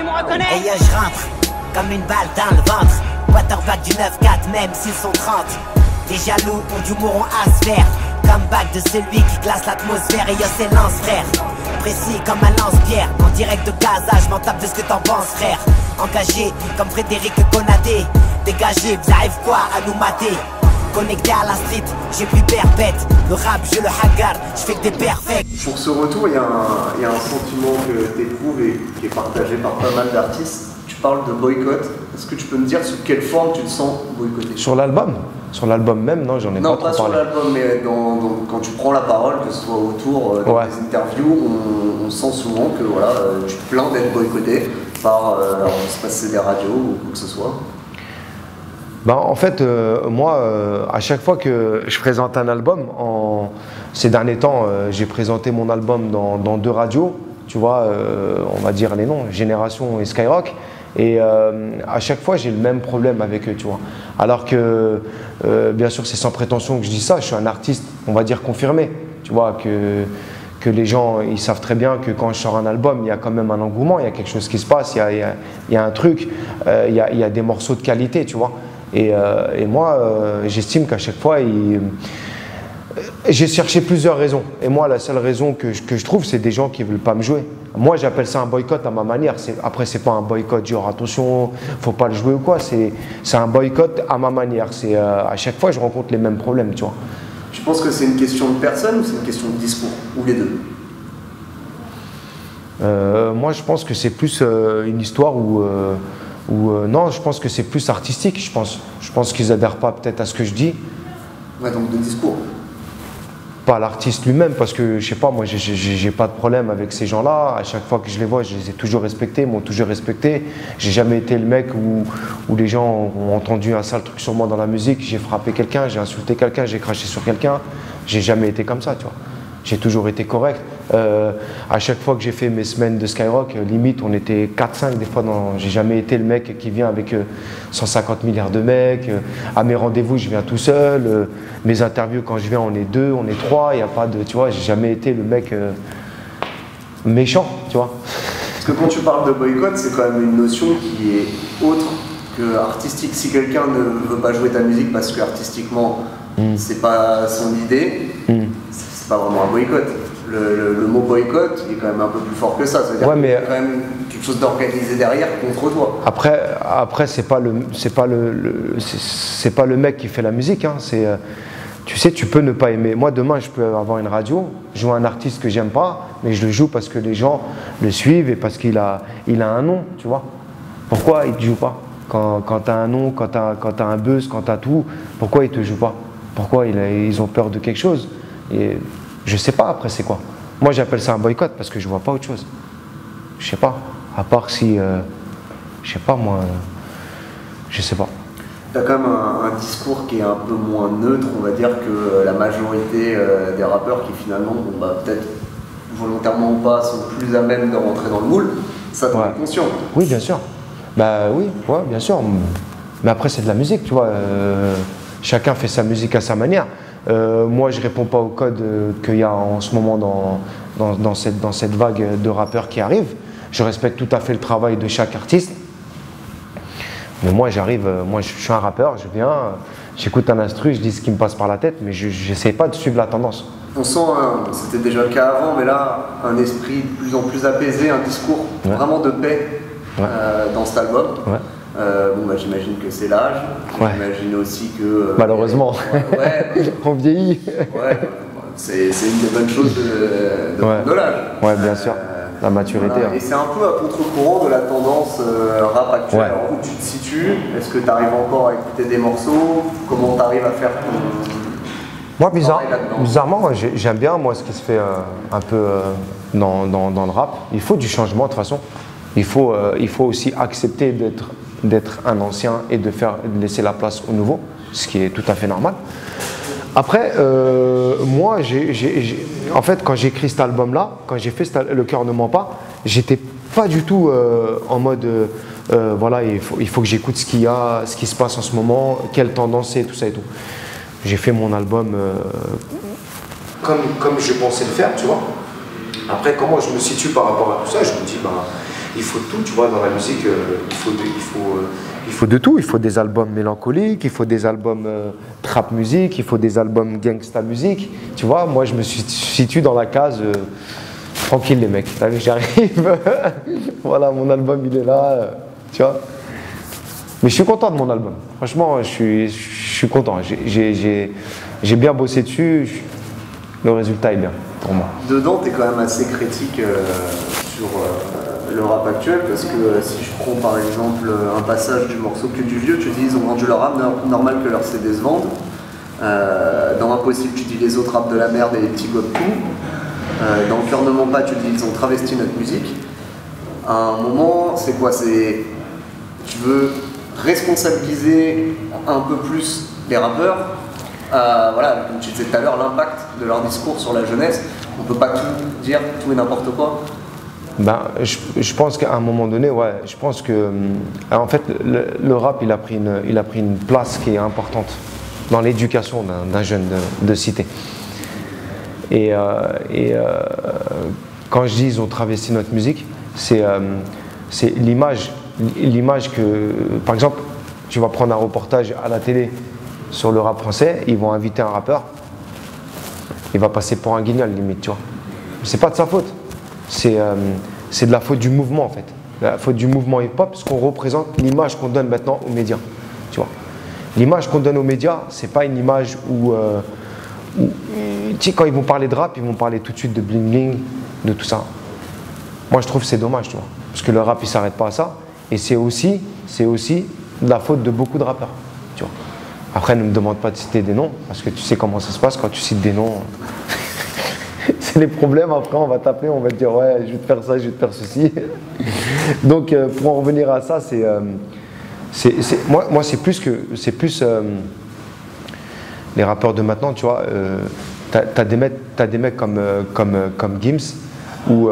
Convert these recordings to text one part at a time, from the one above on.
tu me reconnais? Et yo, je rentre comme une balle dans le ventre. Quarterback du 9-4, même s'ils sont 30. Les jaloux ont du mouron à se faire. Comeback de celui qui glace l'atmosphère. Et yo, c'est lance, frère. Précis comme un lance-pierre. En direct de Gaza, je m'en tape de ce que t'en penses, frère. Engagé comme Frédéric Conadé. Dégagé, vous arrivez quoi à nous mater? Connecté à la street, j'ai plus perpète. Le rap, je le hagar, je fais que des perfects. Pour ce retour, il y a un sentiment que tu éprouves et qui est partagé par pas mal d'artistes. Tu parles de boycott. Est-ce que tu peux me dire sous quelle forme tu te sens boycotté? Sur l'album? Sur l'album même, non, j'en ai non, pas trop parlé. Non, pas sur l'album, mais quand tu prends la parole, que ce soit autour des interviews, on sent souvent que voilà, tu te plains d'être boycotté par, alors, je sais pas si c'est des radios ou quoi que ce soit. Ben, en fait, moi, à chaque fois que je présente un album, ces derniers temps, j'ai présenté mon album dans 2 radios, tu vois, on va dire les noms, Génération et Skyrock, et à chaque fois, j'ai le même problème avec eux, tu vois. Alors que, bien sûr, c'est sans prétention que je dis ça, je suis un artiste, on va dire confirmé, tu vois, que les gens, ils savent très bien que quand je sors un album, il y a quand même un engouement, il y a quelque chose qui se passe, il y a un truc, il y a des morceaux de qualité, tu vois. Et moi, j'estime qu'à chaque fois, j'ai cherché plusieurs raisons. Et moi, la seule raison que je trouve, c'est des gens qui ne veulent pas me jouer. Moi, j'appelle ça un boycott à ma manière. Après, ce n'est pas un boycott genre attention, il ne faut pas le jouer ou quoi. C'est un boycott à ma manière. À chaque fois, je rencontre les mêmes problèmes, tu vois. Tu penses que c'est une question de personne ou c'est une question de discours? Ou les deux? Moi, je pense que c'est plus une histoire où non, je pense que c'est plus artistique, je pense qu'ils adhèrent pas peut-être à ce que je dis. Ouais, donc de discours. Pas l'artiste lui-même, parce que je sais pas, moi j'ai pas de problème avec ces gens-là. À chaque fois que je les vois, je les ai toujours respectés, m'ont toujours respecté. J'ai jamais été le mec où les gens ont entendu un sale truc sur moi dans la musique, j'ai frappé quelqu'un, j'ai insulté quelqu'un, j'ai craché sur quelqu'un. J'ai jamais été comme ça, tu vois. J'ai toujours été correct. À chaque fois que j'ai fait mes semaines de Skyrock, limite on était 4-5 des fois. J'ai jamais été le mec qui vient avec 150 milliards de mecs. À mes rendez-vous, je viens tout seul. Mes interviews, quand je viens, on est 2, on est 3. Il n'y a pas de, tu vois, j'ai jamais été le mec méchant, tu vois. Parce que quand tu parles de boycott, c'est quand même une notion qui est autre que artistique. Si quelqu'un ne veut pas jouer ta musique parce que artistiquement, c'est pas son idée, c'est pas vraiment un boycott. Le mot boycott, il est quand même un peu plus fort que ça. C'est-à-dire qu'il y a quand même quelque chose d'organisé derrière contre toi. Après c'est pas le mec qui fait la musique. Hein. Tu sais, tu peux ne pas aimer. Moi, demain, je peux avoir une radio, jouer un artiste que j'aime pas, mais je le joue parce que les gens le suivent et parce qu'il a un nom, tu vois. Pourquoi il te joue pas? Quand tu as un nom, quand tu as un buzz, quand tu as tout, pourquoi il te joue pas? Pourquoi ils ont peur de quelque chose? Et je sais pas après c'est quoi. Moi j'appelle ça un boycott parce que je vois pas autre chose. Je sais pas. À part si, je sais pas moi, je sais pas. Tu as quand même un discours qui est un peu moins neutre, on va dire, que la majorité des rappeurs qui finalement, bon, bah, peut-être volontairement ou pas, sont plus à même de rentrer dans le moule. Ça t'en es conscient? Oui, bien sûr. Bah oui, ouais, bien sûr. Mais après c'est de la musique, tu vois. Chacun fait sa musique à sa manière. Moi, je réponds pas au code qu'il y a en ce moment dans cette vague de rappeurs qui arrivent. Je respecte tout à fait le travail de chaque artiste. Mais moi, moi, je suis un rappeur, je viens, j'écoute un instru, je dis ce qui me passe par la tête, mais je n'essaie pas de suivre la tendance. On sent, c'était déjà le cas avant, mais là, un esprit de plus en plus apaisé, un discours vraiment de paix dans cet album. Bon, bah, j'imagine que c'est l'âge, j'imagine aussi que... Malheureusement, on vieillit. C'est une des bonnes choses de l'âge. Ouais, bien sûr, la maturité. Voilà. Et c'est un peu à contre-courant de la tendance rap actuelle. Alors, où tu te situes? Est-ce que tu arrives encore à écouter des morceaux? Comment tu arrives à faire ton... Moi, bizarrement, j'aime bien moi, ce qui se fait un peu dans le rap. Il faut du changement de toute façon. Il faut aussi accepter d'être un ancien et de laisser la place au nouveau, ce qui est tout à fait normal. Après, moi, en fait, quand j'ai écrit cet album-là, quand j'ai fait Le cœur ne ment pas, j'étais pas du tout en mode, voilà, il faut que j'écoute ce qui se passe en ce moment, quelle tendance c'est, tout ça et tout. J'ai fait mon album comme je pensais le faire, tu vois. Après, comment je me situe par rapport à tout ça, je me dis, bah, il faut tout, tu vois, dans la musique, il faut de tout. Il faut des albums mélancoliques, il faut des albums trap musique, il faut des albums gangsta musique. Tu vois, moi je me situe dans la case tranquille les mecs. T'as vu, j'arrive. Voilà, mon album il est là, tu vois. Mais je suis content de mon album. Franchement, je suis content. J'ai bien bossé dessus. Le résultat est bien pour moi. Dedans, tu es quand même assez critique sur le rap actuel, parce que si je prends par exemple un passage du morceau Que du vieux, tu dis ils ont vendu leur rap, normal que leur CD se vende. Dans Impossible, tu dis les autres rappent de la merde et les petits gobent tout. Dans Le cœur ne ment pas, tu dis ils ont travesti notre musique. À un moment, c'est quoi? Tu veux responsabiliser un peu plus les rappeurs. Voilà, comme tu disais tout à l'heure, l'impact de leur discours sur la jeunesse. On peut pas tout dire, tout et n'importe quoi. Ben, je pense qu'à un moment donné, ouais, je pense que en fait le rap il a pris une place qui est importante dans l'éducation d'un jeune de cité. Et quand je dis ils ont travesti notre musique, c'est l'image que, par exemple, tu vas prendre un reportage à la télé sur le rap français, ils vont inviter un rappeur, il va passer pour un guignol limite, tu vois. C'est pas de sa faute, c'est de la faute du mouvement en fait, la faute du mouvement hip-hop, parce qu'on représente l'image qu'on donne maintenant aux médias, tu vois. L'image qu'on donne aux médias, c'est pas une image où tu sais, quand ils vont parler de rap, ils vont parler tout de suite de bling bling, de tout ça. Moi je trouve que c'est dommage, tu vois, parce que le rap il s'arrête pas à ça, et c'est aussi de la faute de beaucoup de rappeurs, tu vois. Après, ne me demande pas de citer des noms, parce que tu sais comment ça se passe quand tu cites des noms. C'est les problèmes, après on va t'appeler, on va te dire ouais, je vais te faire ça, je vais te faire ceci. Donc pour en revenir à ça, moi c'est plus les rappeurs de maintenant, tu vois, t'as des mecs comme Gims, où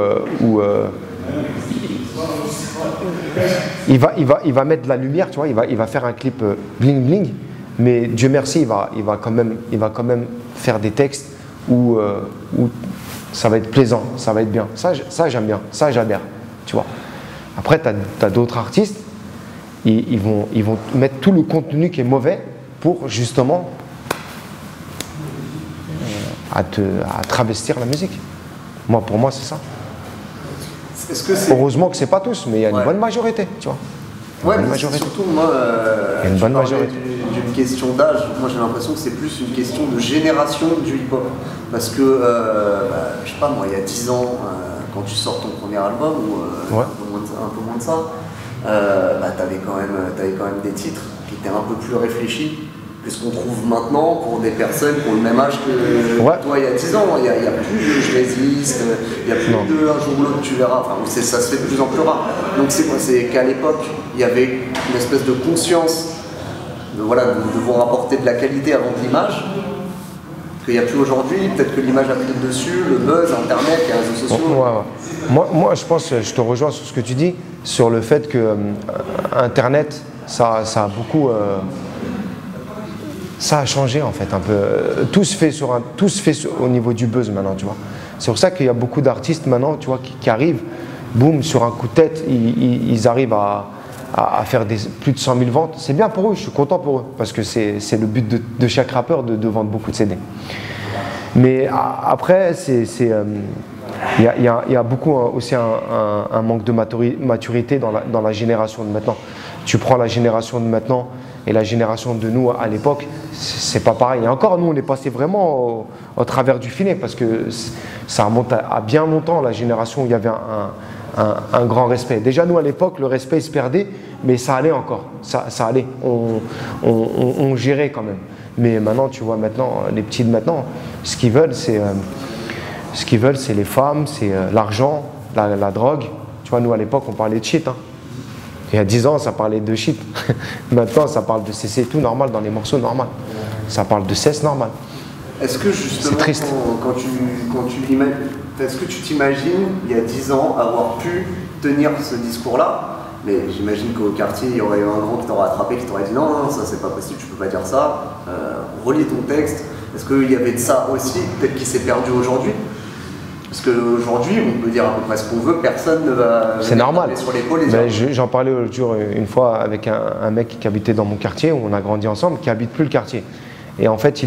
il va mettre de la lumière, tu vois, il va faire un clip bling bling. Mais Dieu merci, il va quand même faire des textes où ça va être plaisant, ça va être bien. Ça j'aime bien, ça j'adhère, tu vois. Après, tu as d'autres artistes, ils vont mettre tout le contenu qui est mauvais pour justement à travestir la musique. Pour moi, c'est ça. Heureusement que c'est pas tous, mais il y a une bonne majorité, tu vois. Ouais, mais surtout, moi, il y a une bonne majorité. D'une question d'âge, moi j'ai l'impression que c'est plus une question de génération du hip-hop. Parce que, je sais pas, moi, il y a 10 ans, quand tu sors ton premier album, ou un peu moins de ça, t'avais quand même des titres qui étaient un peu plus réfléchis que ce qu'on trouve maintenant pour des personnes qui ont le même âge que toi il y a 10 ans. Il n'y a plus de Je résiste, il n'y a plus de Un jour ou l'autre tu verras, enfin, ça se fait de plus en plus rare. Donc c'est quoi? C'est qu'à l'époque, il y avait une espèce de conscience de devoir apporter de la qualité avant de l'image, qu'il n'y a plus aujourd'hui. Peut-être que l'image a pris le dessus, le buzz, Internet, les réseaux sociaux. Moi je pense, je te rejoins sur ce que tu dis, sur le fait que Internet, ça a beaucoup... ça a changé en fait un peu. Tout se fait au niveau du buzz maintenant, tu vois. C'est pour ça qu'il y a beaucoup d'artistes maintenant, tu vois, qui arrivent, boum, sur un coup de tête, ils arrivent à faire plus de 100 000 ventes. C'est bien pour eux, je suis content pour eux, parce que c'est le but de chaque rappeur de vendre beaucoup de CD. Mais après, il y a beaucoup aussi un manque de maturité dans la génération de maintenant. Tu prends la génération de maintenant et la génération de nous à l'époque, c'est pas pareil. Et encore, nous, on est passé vraiment au travers du filet, parce que ça remonte à bien longtemps, la génération où il y avait un grand respect. Déjà, nous, à l'époque, le respect il se perdait, mais ça allait encore. Ça allait. On gérait quand même. Mais maintenant, tu vois, les petits de maintenant, ce qu'ils veulent, c'est les femmes, c'est l'argent, la drogue. Tu vois, nous, à l'époque, on parlait de shit. Hein. Il y a 10 ans, ça parlait de shit. Maintenant, ça parle de CC tout normal dans les morceaux normal. Ça parle de cesse normal. Est-ce que justement, c'est triste. Est-ce que tu t'imagines, il y a 10 ans, avoir pu tenir ce discours-là? Mais j'imagine qu'au quartier, il y aurait eu un grand qui t'aurait attrapé, qui t'aurait dit non, ça c'est pas possible, tu peux pas dire ça. Relis ton texte. Est-ce qu'il y avait de ça aussi, peut-être qui s'est perdu aujourd'hui? Parce qu'aujourd'hui, on peut dire à peu près ce qu'on veut, personne ne va C'est normal. sur l'épaule. J'en parlais l'autre jour une fois avec un mec qui habitait dans mon quartier, où on a grandi ensemble, qui habite plus le quartier. Et en fait,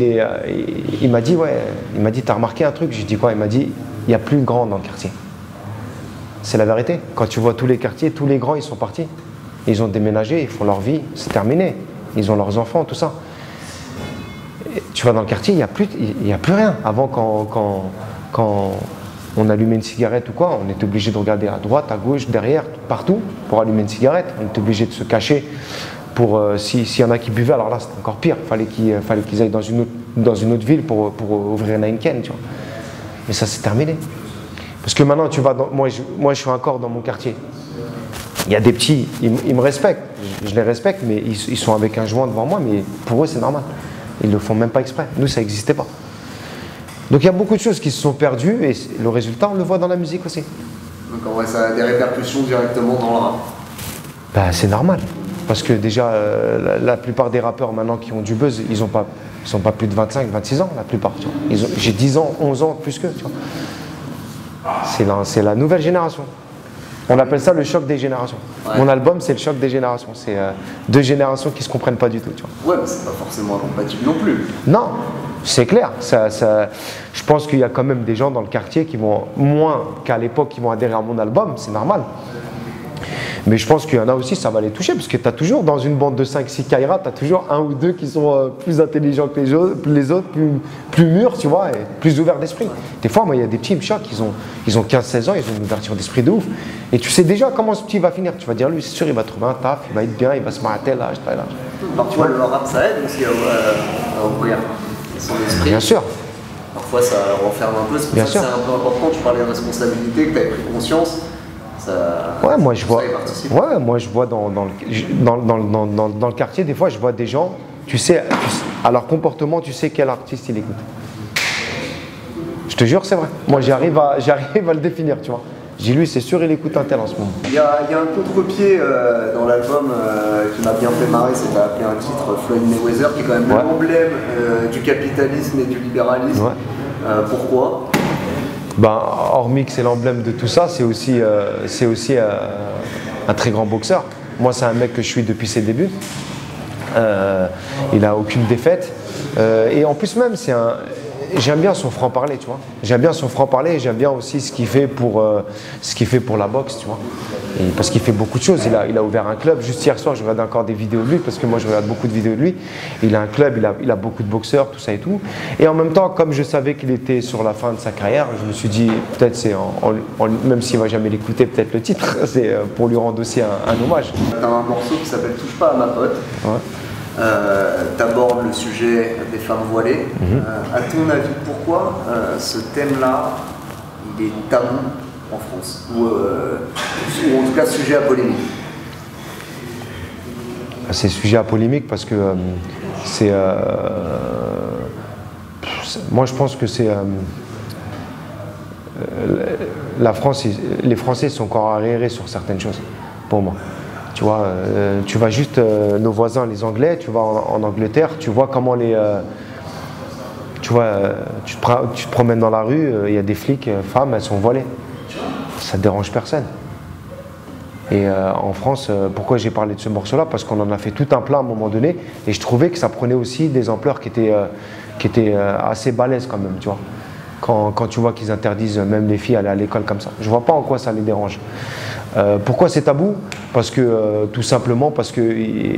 il m'a dit, t'as remarqué un truc? J'ai dit quoi? Il m'a dit, il n'y a plus de grands dans le quartier. C'est la vérité. Quand tu vois tous les quartiers, tous les grands, ils sont partis. Ils ont déménagé, ils font leur vie, c'est terminé. Ils ont leurs enfants, tout ça. Et tu vas dans le quartier, il n'y a plus rien. Avant, quand on allumait une cigarette ou quoi, on était obligé de regarder à droite, à gauche, derrière, partout, pour allumer une cigarette. On était obligé de se cacher pour s'il y en a qui buvaient, alors là c'était encore pire. Fallait qu'ils aillent dans une autre ville pour ouvrir une Heineken, tu vois. Mais ça c'est terminé. Parce que maintenant tu vas moi je suis encore dans mon quartier. Il y a des petits, ils me respectent, je les respecte, mais ils sont avec un joint devant moi, mais pour eux c'est normal. Ils le font même pas exprès. Nous ça n'existait pas. Donc il y a beaucoup de choses qui se sont perdues et le résultat on le voit dans la musique aussi. Donc en vrai ça a des répercussions directement dans le rap. Bah, c'est normal. Parce que déjà la plupart des rappeurs maintenant qui ont du buzz, ils sont pas plus de 25, 26 ans la plupart. J'ai 10 ans, 11 ans plus qu'eux. C'est la nouvelle génération. On appelle ça le choc des générations. Ouais. Mon album, c'est le choc des générations. C'est deux générations qui ne se comprennent pas du tout. Tu vois. Ouais, mais c'est pas forcément incompatible non plus. Non, c'est clair. Je pense qu'il y a quand même des gens dans le quartier qui vont, moins qu'à l'époque, qui vont adhérer à mon album. C'est normal. Mais je pense qu'il y en a aussi, ça va les toucher. Parce que tu as toujours, dans une bande de 5-6 Kaira, tu as toujours un ou deux qui sont plus intelligents que les autres, plus mûrs, tu vois, et plus ouverts d'esprit. Des fois, moi, il y a des petits, ils me choquent, ils ont 15-16 ans, ils ont une ouverture d'esprit de ouf. Et tu sais déjà comment ce petit va finir. Tu vas dire, lui, c'est sûr, il va trouver un taf, il va être bien, il va se marier à tel âge, tel âge. Alors, tu vois, le rap, ça aide aussi à ouvrir son esprit. Bien sûr. Parfois, ça renferme un peu. C'est pour ça que c'est un peu important. Tu parlais de responsabilité, que tu avais pris conscience. Ouais, moi je vois dans le quartier, des fois je vois des gens, tu sais, à leur comportement, tu sais quel artiste il écoute. Je te jure, c'est vrai. Moi j'arrive à le définir, tu vois. J'ai lui, c'est sûr, il écoute un tel en ce moment. Il y a un contre-pied dans l'album qui m'a bien fait marrer, c'est appelé un titre Floyd Mayweather, qui est quand même l'emblème du capitalisme et du libéralisme. Ouais. Pourquoi? Ben, hormis que c'est l'emblème de tout ça, c'est aussi un très grand boxeur. Moi, c'est un mec que je suis depuis ses débuts. Il n'a aucune défaite. Et en plus même, j'aime bien son franc-parler, tu vois. J'aime bien son franc-parler et j'aime bien aussi ce qu'il fait pour la boxe, tu vois. Et parce qu'il fait beaucoup de choses. Il a ouvert un club. Juste hier soir, je regarde encore des vidéos de lui parce que moi, je regarde beaucoup de vidéos de lui. Il a un club, il a beaucoup de boxeurs, tout ça et tout. Et en même temps, comme je savais qu'il était sur la fin de sa carrière, je me suis dit, peut-être c'est, même s'il ne va jamais l'écouter, peut-être le titre, c'est pour lui rendre aussi un hommage. Tu as un morceau qui s'appelle Touche pas à ma pote. Ouais. Tu abordes le sujet des femmes voilées. À ton avis, pourquoi ce thème-là, il est tabou en France, ou en tout cas sujet à polémique? C'est sujet à polémique parce que moi je pense que c'est la France, les Français sont encore arriérés sur certaines choses, pour moi. Tu vois, tu vas juste, nos voisins les Anglais, tu vas en Angleterre, tu vois comment tu te promènes dans la rue, il y a des flics, femmes, elles sont voilées. Ça ne dérange personne. Et en France, pourquoi j'ai parlé de ce morceau-là? Parce qu'on en a fait tout un plat à un moment donné, et je trouvais que ça prenait aussi des ampleurs qui étaient assez balèzes quand même, tu vois. Quand tu vois qu'ils interdisent même les filles aller à l'école comme ça. Je ne vois pas en quoi ça les dérange. Pourquoi c'est tabou? Parce que, tout simplement parce que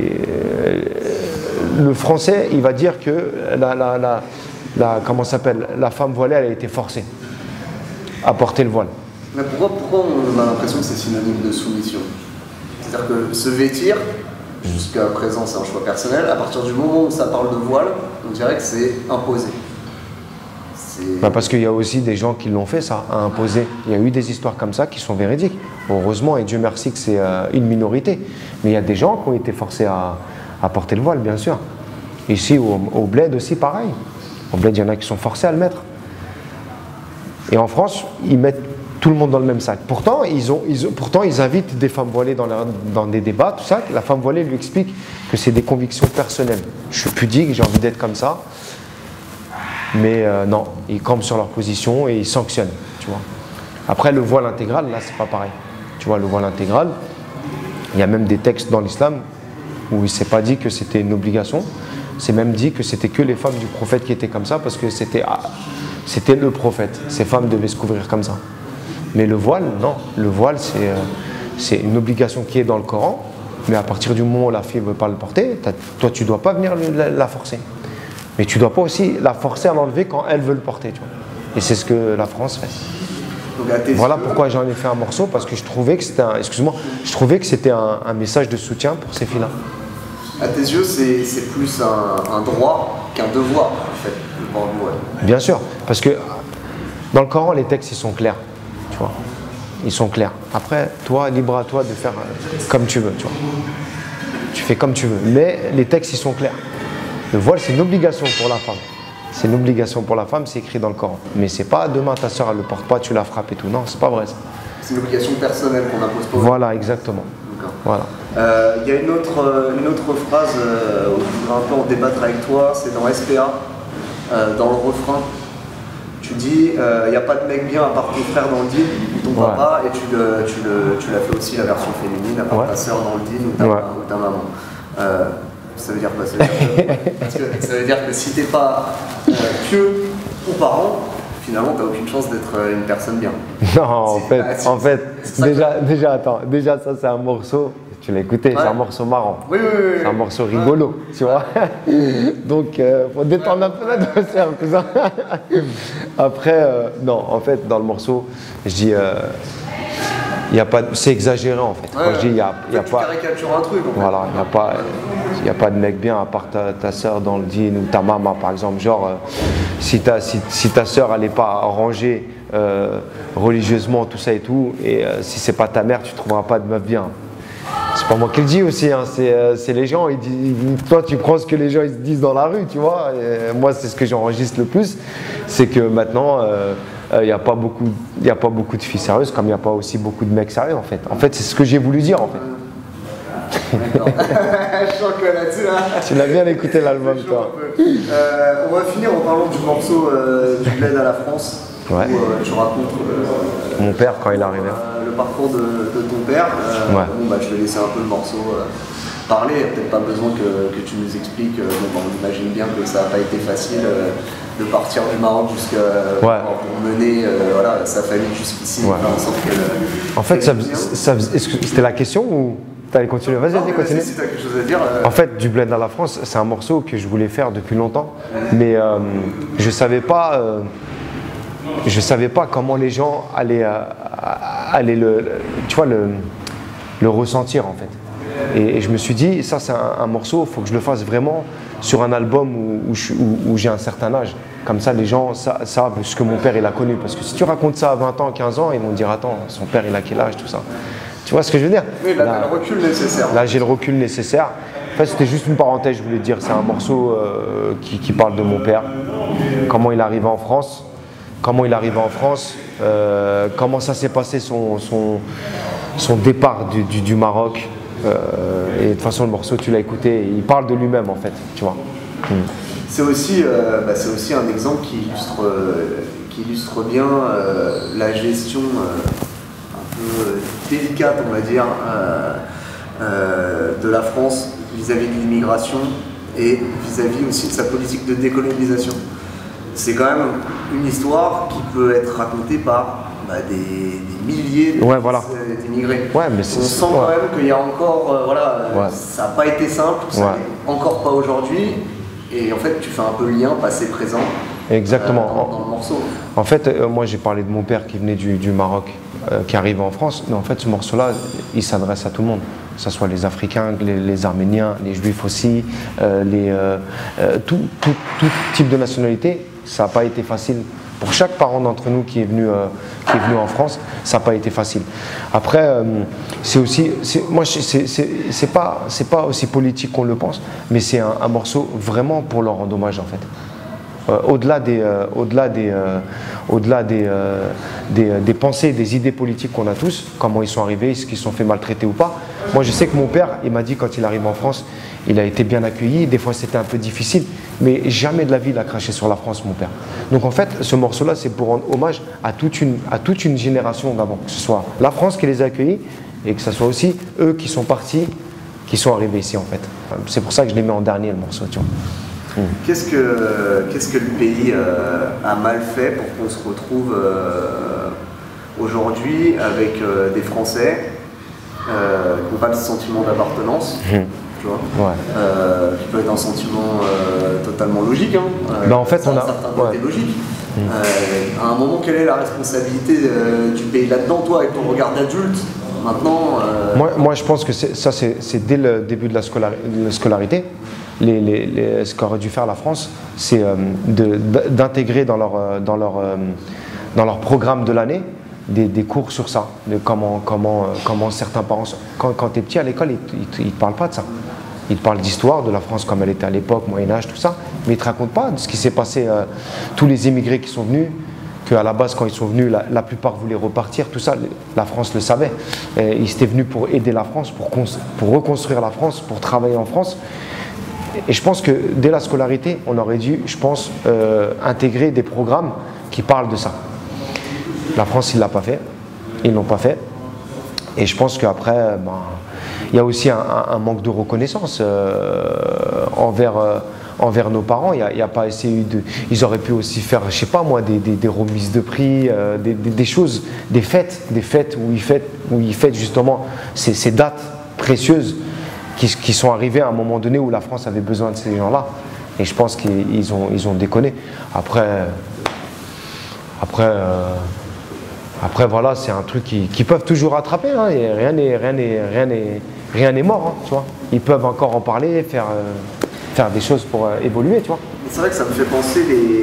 le français, il va dire que comment s'appelle, la femme voilée, elle a été forcée à porter le voile. Mais pourquoi on a l'impression que c'est synonyme de soumission? C'est-à-dire que se vêtir, jusqu'à présent c'est un choix personnel, à partir du moment où ça parle de voile, on dirait que c'est imposé. Parce qu'il y a aussi des gens qui l'ont fait ça, à imposer. Il y a eu des histoires comme ça qui sont véridiques. Heureusement, et Dieu merci que c'est une minorité. Mais il y a des gens qui ont été forcés à porter le voile, bien sûr. Ici, au Bled aussi, pareil. Au Bled, il y en a qui sont forcés à le mettre. Et en France, ils mettent tout le monde dans le même sac. Pourtant, ils invitent des femmes voilées dans des débats, tout ça. La femme voilée lui explique que c'est des convictions personnelles. Je suis pudique, j'ai envie d'être comme ça. Mais non, ils campent sur leur position et ils sanctionnent. tu vois. Après, le voile intégral, là, c'est pas pareil. Tu vois, le voile intégral, il y a même des textes dans l'islam où il ne s'est pas dit que c'était une obligation. C'est même dit que c'était que les femmes du prophète qui étaient comme ça parce que c'était le prophète. Ces femmes devaient se couvrir comme ça. Mais le voile, non. Le voile, c'est une obligation qui est dans le Coran. Mais à partir du moment où la fille ne veut pas le porter, toi, tu ne dois pas venir la forcer. Mais tu ne dois pas aussi la forcer à l'enlever quand elle veut le porter. Tu vois. Et c'est ce que la France fait. Voilà pourquoi j'en ai fait un morceau, parce que je trouvais que c'était un message de soutien pour ces filles-là. À tes yeux, c'est plus un droit qu'un devoir, en fait, le port du voile. Bien sûr, parce que dans le Coran, les textes, ils sont clairs, tu vois. Ils sont clairs. Après, toi, libre à toi de faire comme tu veux, tu vois. Tu fais comme tu veux. Mais les textes, ils sont clairs. Le voile, c'est une obligation pour la femme. C'est une obligation pour la femme, c'est écrit dans le Coran. Mais c'est pas demain ta soeur elle le porte pas, tu la frappes et tout. Non, c'est pas vrai ça. C'est une obligation personnelle qu'on impose pas. Voilà, exactement. Voilà. Il y a une autre phrase où je voudrais un peu en débattre avec toi, c'est dans SPA, dans le refrain. Tu dis, il n'y a pas de mec bien à part ton frère dans le deal ou ton papa, et tu l'as fait aussi la version féminine, à part ta soeur dans le deal ou ta maman. Ça veut dire quoi? Parce que ça veut dire que si t'es pas pieux ou parent, finalement t'as aucune chance d'être une personne bien. Non, en fait, déjà ça c'est un morceau, tu l'as écouté, c'est un morceau marrant. Oui. C'est un morceau rigolo, tu vois. Donc faut détendre un peu l'atmosphère, tout ça. Après, non, en fait dans le morceau, je dis c'est exagéré en fait. Quand je dis il y a pas. Tu caricatures un truc. En fait. Voilà, il n'y a pas de mec bien à part ta soeur dans le dîner ou ta maman par exemple. Genre, si ta soeur elle n'est pas rangée religieusement, tout ça et tout, et si c'est pas ta mère, tu ne trouveras pas de meuf bien. C'est pas moi qui le dis aussi, hein, c'est les gens. Toi, tu prends ce que les gens ils se disent dans la rue, tu vois. Et moi, c'est ce que j'enregistre le plus. C'est que maintenant. Il n'y a pas beaucoup de filles sérieuses comme il n'y a pas aussi beaucoup de mecs sérieux en fait. En fait, c'est ce que j'ai voulu dire en fait. D'accord. Je sens que là-dessus, là. Tu l'as bien écouté l'album, toi. On va finir en parlant du morceau du bled à la France. Ouais. Où tu racontes mon père quand il est arrivé. Le parcours de ton père. Je vais laisser un peu le morceau parler. Il n'y a peut-être pas besoin que tu nous expliques. On imagine bien que ça n'a pas été facile. De partir du Maroc jusqu'à pour mener sa famille jusqu'ici. En fait, c'était la question ou t'allais continuer? Vas-y, continue. Si t'as quelque chose à dire. En fait, du bled à la France, c'est un morceau que je voulais faire depuis longtemps, mais je savais pas comment les gens allaient le ressentir en fait. Et je me suis dit, ça c'est un morceau, il faut que je le fasse vraiment sur un album où j'ai un certain âge. Comme ça, les gens savent ce que mon père il a connu. Parce que si tu racontes ça à 20 ans, 15 ans, ils vont dire attends, son père il a quel âge, tout ça. Tu vois ce que je veux dire? Oui, là, t'as le recul nécessaire. Là, j'ai le recul nécessaire. En fait, c'était juste une parenthèse, je voulais dire. C'est un morceau qui parle de mon père. Comment il est arrivé en France. Comment ça s'est passé son départ du Maroc. Et de toute façon, le morceau, tu l'as écouté, il parle de lui-même en fait, tu vois. C'est aussi un exemple qui illustre bien la gestion un peu délicate, on va dire, de la France vis-à-vis de l'immigration et vis-à-vis aussi de sa politique de décolonisation. C'est quand même une histoire qui peut être racontée par des milliers d'immigrés. On sent quand même qu'il y a encore, ça n'a pas été simple, ça n'est encore pas aujourd'hui. Et en fait, tu fais un peu le lien passé-présent. Exactement. Dans le morceau. En fait, moi j'ai parlé de mon père qui venait du Maroc, qui arrivait en France. Mais en fait, ce morceau-là, il s'adresse à tout le monde. Que ce soit les Africains, les Arméniens, les Juifs aussi, tout type de nationalité. Ça n'a pas été facile. Pour chaque parent d'entre nous qui est venu en France, ça n'a pas été facile. Après, c'est pas aussi politique qu'on le pense, mais c'est un morceau vraiment pour leur rendre hommage en fait. Au-delà des pensées, des idées politiques qu'on a tous, comment ils sont arrivés, est-ce qu'ils se sont fait maltraiter ou pas. Moi, je sais que mon père, il m'a dit quand il arrive en France, il a été bien accueilli. Des fois, c'était un peu difficile, mais jamais de la vie, il a craché sur la France, mon père. Donc, en fait, ce morceau-là, c'est pour rendre hommage à toute une génération d'avant, que ce soit la France qui les a accueillis et que ce soit aussi eux qui sont partis, qui sont arrivés ici, en fait. C'est pour ça que je les mets en dernier, le morceau, tu vois. Qu'est-ce que le pays a mal fait pour qu'on se retrouve aujourd'hui avec des Français qui n'ont pas le sentiment d'appartenance, tu vois, qui peut être un sentiment totalement logique, hein, en fait, on a un certain côté logique. À un moment, quelle est la responsabilité du pays là-dedans, toi, avec ton regard d'adulte maintenant moi, je pense que ça, c'est dès le début de la scolarité. Ce qu'aurait dû faire la France, c'est d'intégrer dans leur programme de l'année des cours sur ça, de comment certains parents... Quand tu es petit à l'école, ils ne te parlent pas de ça. Ils te parlent d'histoire, de la France comme elle était à l'époque, Moyen-Âge, tout ça, mais ils ne te racontent pas de ce qui s'est passé, tous les immigrés qui sont venus, qu'à la base, quand ils sont venus, la plupart voulaient repartir, tout ça, la France le savait. Ils étaient venus pour aider la France, pour reconstruire la France, pour travailler en France. Et je pense que dès la scolarité, on aurait dû, je pense, intégrer des programmes qui parlent de ça. La France, ils ne l'ont pas fait. Ils ne l'ont pas fait. Et je pense qu'après, il y a aussi un manque de reconnaissance envers nos parents. Il n'y a pas essayé de... Ils auraient pu aussi faire, je ne sais pas moi, des remises de prix, des choses, des fêtes où ils fêtent justement ces dates précieuses qui sont arrivés à un moment donné où la France avait besoin de ces gens-là. Et je pense qu'ils ont déconné. Après voilà, c'est un truc qu'ils peuvent toujours rattraper. Hein, et rien n'est mort, hein, tu vois. Ils peuvent encore en parler, faire des choses pour évoluer, tu vois. C'est vrai que ça me fait penser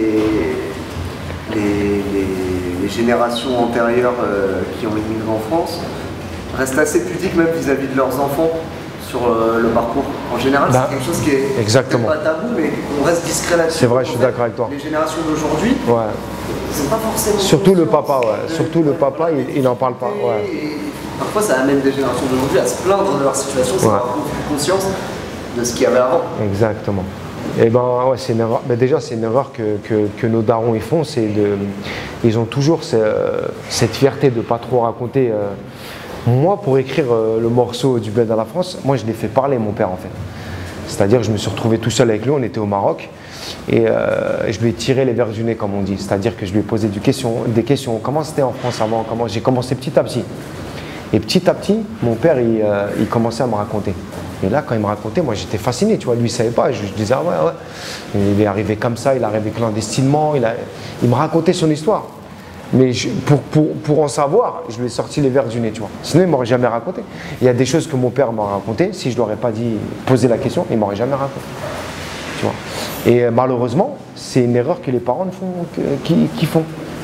les générations antérieures qui ont immigré en France restent assez pudiques même vis-à-vis de leurs enfants. Sur le parcours. En général, c'est quelque chose qui est pas tabou, mais on reste discret là-dessus. C'est vrai, je suis d'accord avec toi. Les générations d'aujourd'hui, ils sont pas forcément... Surtout le papa, surtout le papa, il n'en parle pas. Et parfois, ça amène des générations d'aujourd'hui à se plaindre de leur situation, sans avoir conscience de ce qu'il y avait avant. Exactement. Et c'est une erreur. Mais déjà, c'est une erreur que nos darons ils font, ils ont toujours cette fierté de ne pas trop raconter. Moi, pour écrire le morceau du Bled à la France, moi je l'ai fait parler mon père en fait. C'est-à-dire que je me suis retrouvé tout seul avec lui, on était au Maroc, et je lui ai tiré les verres du nez comme on dit. C'est-à-dire que je lui ai posé des questions, comment c'était en France avant, j'ai commencé petit à petit. Et petit à petit, mon père il commençait à me raconter. Et là, quand il me racontait, moi j'étais fasciné, tu vois, lui il savait pas, je disais ah ouais. Et il est arrivé comme ça, il est arrivé clandestinement, il me racontait son histoire. Mais pour en savoir, je lui ai sorti les verres du nez, tu vois. Sinon, il ne m'aurait jamais raconté. Il y a des choses que mon père m'a racontées. Si je ne lui aurais pas posé la question, il ne m'aurait jamais raconté. Tu vois. Et malheureusement, c'est une erreur que les parents qui font.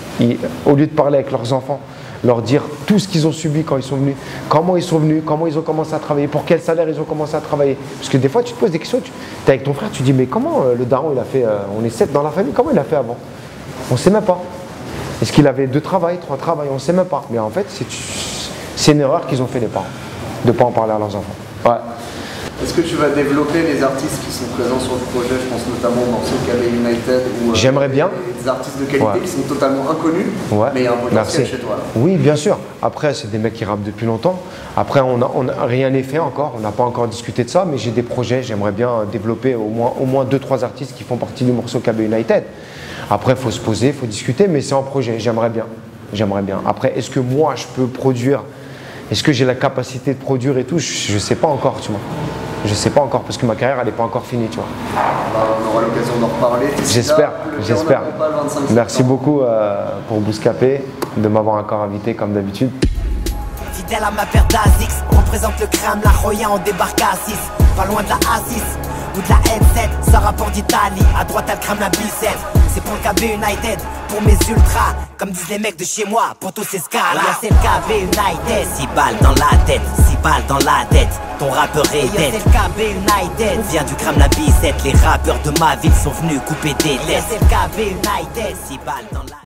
Au lieu de parler avec leurs enfants, leur dire tout ce qu'ils ont subi quand ils sont venus, comment ils sont venus, comment ils ont commencé à travailler, pour quel salaire ils ont commencé à travailler. Parce que des fois, tu te poses des questions, tu es avec ton frère, tu te dis mais comment le daron, il a fait, on est 7 dans la famille, comment il a fait avant? On ne sait même pas. Est-ce qu'il avait 2 travails, 3 travails? On ne sait même pas. Mais en fait, c'est une erreur qu'ils ont fait les parents, de ne pas en parler à leurs enfants. Ouais. Est-ce que tu vas développer les artistes qui sont présents sur le projet? Je pense notamment au morceau KB United ou j'aimerais bien. Des artistes de qualité qui sont totalement inconnus, mais il y a un potentiel chez toi. Là. Oui, bien sûr. Après, c'est des mecs qui rappent depuis longtemps. Après, rien n'est fait encore. On n'a pas encore discuté de ça, mais j'ai des projets. J'aimerais bien développer au moins 2-3 artistes qui font partie du morceau KB United. Après, il faut se poser, il faut discuter, mais c'est en projet. J'aimerais bien. Après, est-ce que moi, je peux produire? Est-ce que j'ai la capacité de produire et tout? Je ne sais pas encore, tu vois. Je ne sais pas encore, parce que ma carrière, elle n'est pas encore finie, tu vois. On aura l'occasion d'en reparler. J'espère. Merci beaucoup pour Bouscapé de m'avoir encore invité, comme d'habitude. Fidèle à ma paire d'Azix, on représente le crème, la Roya, on débarque à 6. Pas loin de la A6. ou de la N7, ça rapport d'Italie. À droite elle crame la bicep. C'est pour le KB United, pour mes ultras. Comme disent les mecs de chez moi, pour tous ces scars là. C'est le KB United, 6 balles dans la tête, 6 balles dans la tête. Ton rappeur est dead. C'est le KB United, on vient du crame la bicep. Les rappeurs de ma ville sont venus couper des têtes. C'est le KB United, 6 balles dans la